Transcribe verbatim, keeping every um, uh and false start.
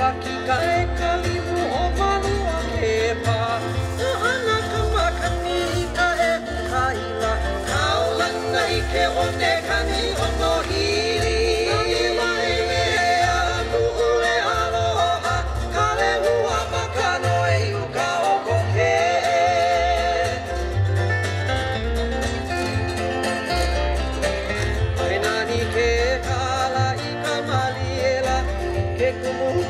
ki ka e ka limu o malu a ke pa o ana ka makani ka e kaila kaulana i ke o ne kani o no hiri nani mai me a ku ule aloha ka le hua makano e uka o koke ai nani ke kala i ka maliela ke kumu